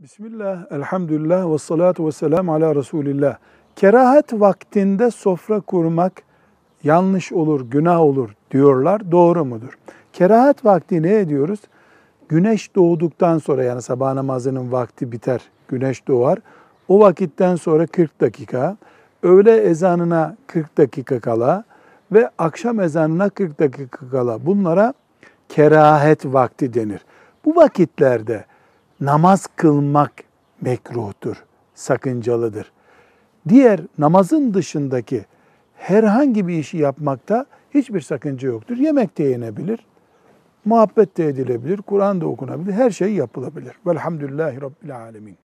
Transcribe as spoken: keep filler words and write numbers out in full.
Bismillah, elhamdülillah ve salatu ve selamu ala Resulillah. Kerahat vaktinde sofra kurmak yanlış olur, günah olur diyorlar. Doğru mudur? Kerahat vakti ne ediyoruz? Güneş doğduktan sonra, yani sabah namazının vakti biter, güneş doğar. O vakitten sonra kırk dakika, öğle ezanına kırk dakika kala ve akşam ezanına kırk dakika kala bunlara kerahet vakti denir. Bu vakitlerde namaz kılmak mekruhtur, sakıncalıdır. Diğer namazın dışındaki herhangi bir işi yapmakta hiçbir sakınca yoktur. Yemek de yenebilir, muhabbet de edilebilir, Kur'an da okunabilir, her şey yapılabilir. Velhamdülillahi Rabbil alemin.